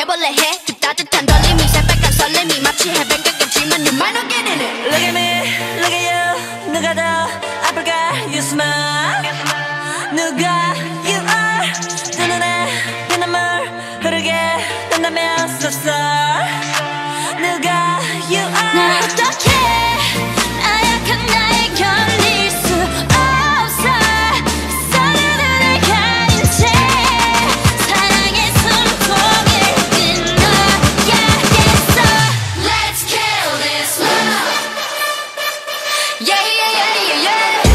해볼래 해 그 따뜻한 떨림이 새빨간 설렘이 마치 해변가 겹치면 You might not get in it Look at me, look at you 누가 더 아플까 You smile 누가 you are 두 눈에 피눈물 흐르게 된다면 So sorry 누가 you are 나 어떡해 나약한 나에 걸릴 수 없어 서로를 가린 채 사랑의 숨통을 끊어야겠어 Let's kill this love Yeah yeah yeah yeah yeah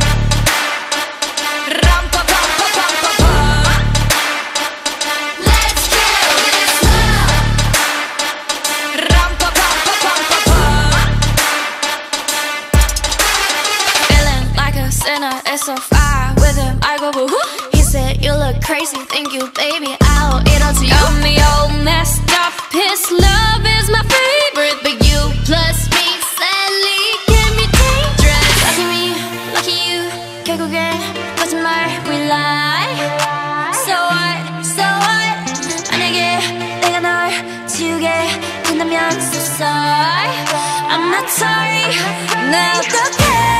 람파파파파파파 Let's kill this love 람파파파파파파 Feeling like a sinner, it's so far with him I go boo-hoo He said you look crazy, thank you baby I'll eat all to you Got me all messed up, his love is my favorite But you plus me sadly can be dangerous Lucky you, 결국엔 거짓말 we lie So what, 만약에 내가 널 지우게 된다면 So sorry, I'm not sorry 나 어떡해